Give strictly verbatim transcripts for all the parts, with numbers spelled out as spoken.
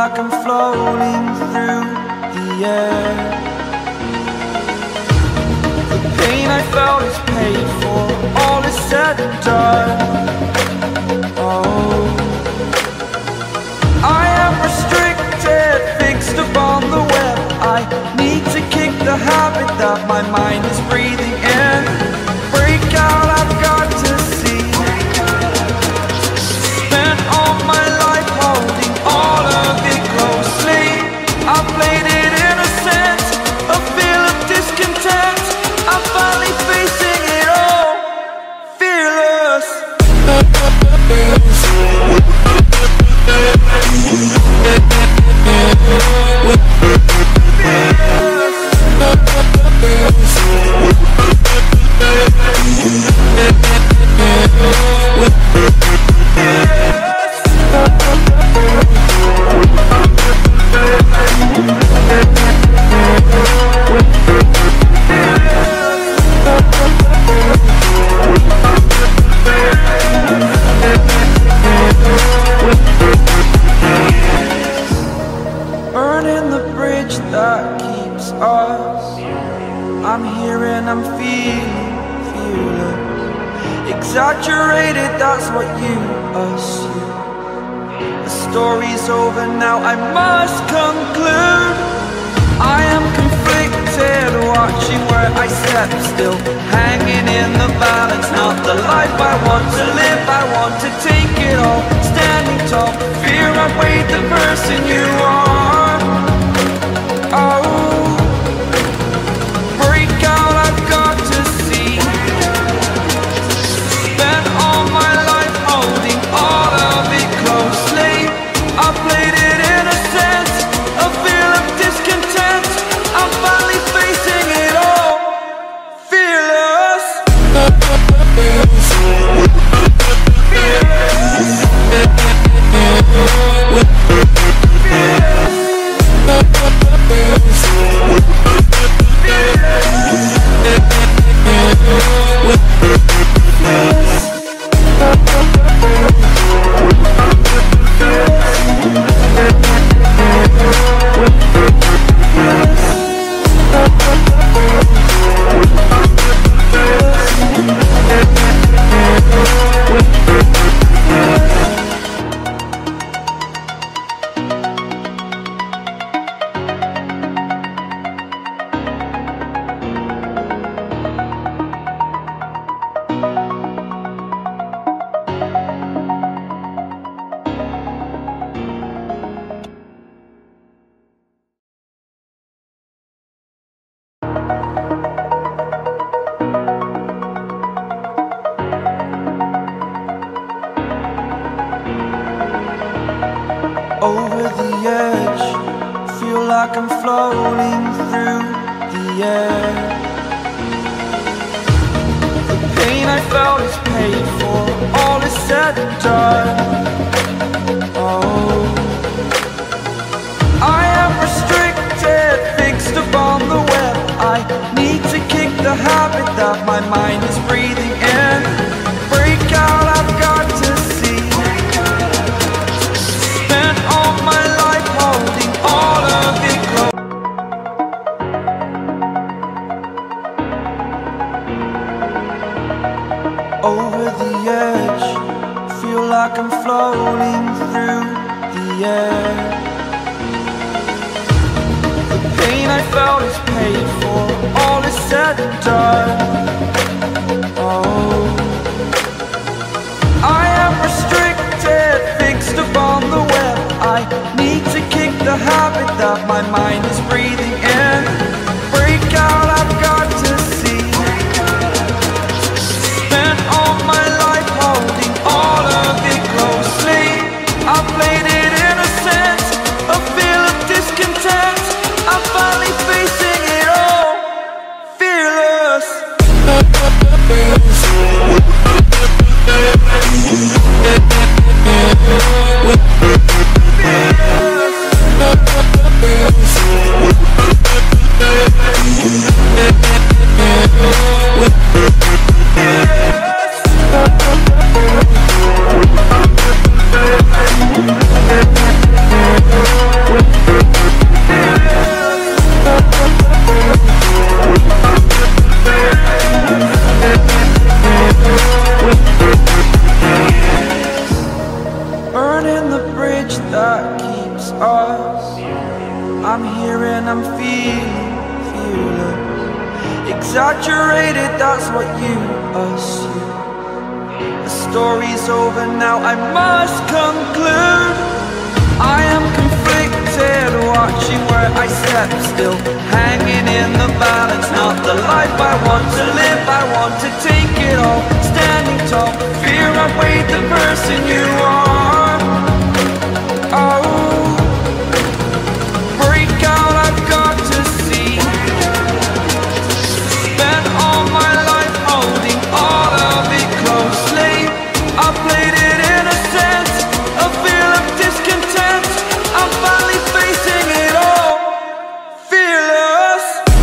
like I'm floating through the air. The pain I felt is paid for, all is said and done. Oh, I am restricted, fixed upon the web. I need to kick the habit that my mind is breathing in. Break out, I've got to see. Spent all my life holding all of it closely. I played it innocent, a feel of discontent. I'm finally facing it all, fearless. Burning the bridge that keeps us. I'm here and I'm feeling fearless. Exaggerated, that's what you assume. The story's over now, I must conclude. I am conflicted, watching where I step still, hanging in the balance. Not the life I want to live, I want to take it all. Standing tall, fear I weighed the person you are. Oh, break out, I've got to see. Spent all my life holding all of it closely. I played it innocent, a feel of discontent. I'm finally facing it all, fearless. Over the edge, feel like I'm floating through the air. The pain I felt is paid for, all is said and done. Oh, I am restricted, fixed upon the web. I need to kick the habit that my mind is breathing in. Break out, I've got to see. Spent all my life holding all of it close. Over the edge, feel like I'm floating through the air. The pain I felt is paid for, all is said and done. Oh, I am restricted, fixed upon the web. I need to kick the habit that my mind is breathing in. Break out, I've got to see. Spent all my life holding all of it closely. I played it innocent, a feel of discontent. I'm finally facing it all, fearless. Fearless. that keeps us. I'm here and I'm feeling, feeling exaggerated, that's what you assume. The story's over now, I must conclude. I am conflicted, watching where I step still, hanging in the balance. Not the life I want to live, I want to take it all. Standing tall, fear I weighed the person you are. Oh, break out, I've got to see. Spent all my life holding all of it closely. I played it innocent, a feel of discontent. I'm finally facing it all, fearless.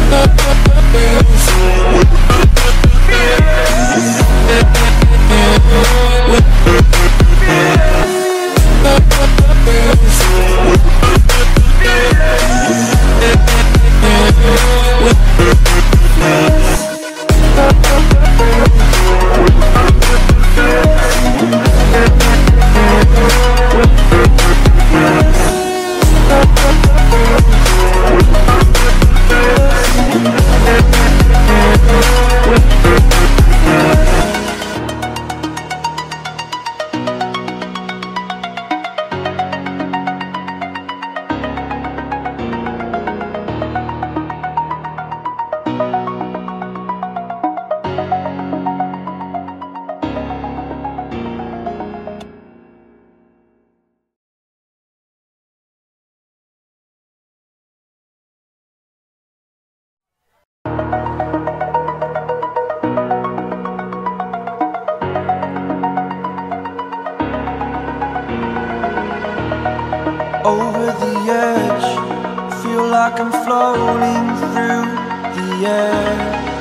Over the edge, feel like I'm floating through the air.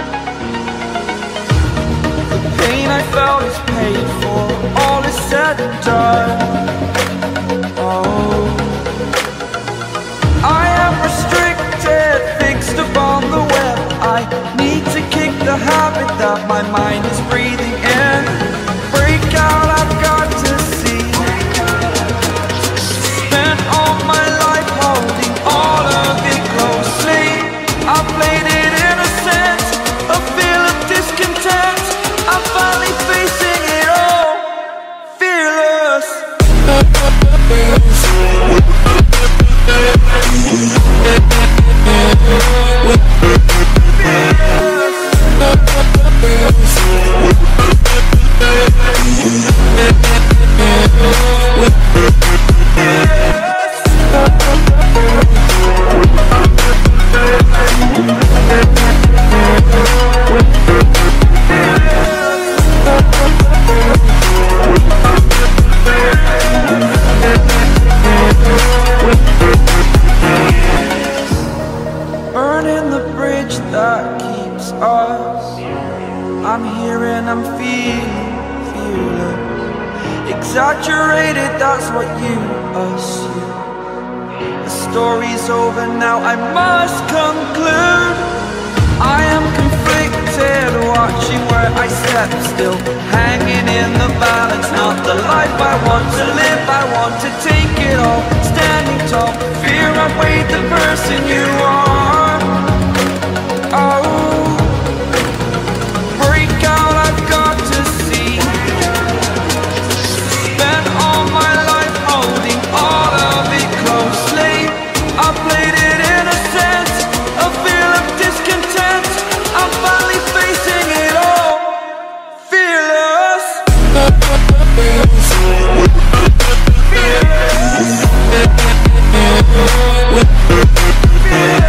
The pain I felt is paid for, all is said and done. Oh, I am restricted, fixed upon the web. I need to kick the habit that my mind is breathing in. Break out, I've got to see. Spent all my life holding all of it closely. I played it innocent, a feel of discontent. I'm finally facing it all, fearless. Burning the bridge that keeps us. I'm here and I'm feeling, feeling exaggerated, that's what you assume. The story's over now, I must conclude. I am conflicted, watching where I step still, hanging in the balance. Not the life I want to live, I want to take it all. Standing tall, fear I weighed the person you are. Oh, break out, I've got to see. Spent all my life holding all of it closely. I played it innocent, a feel of discontent. I'm finally facing it all, fearless. Fearless.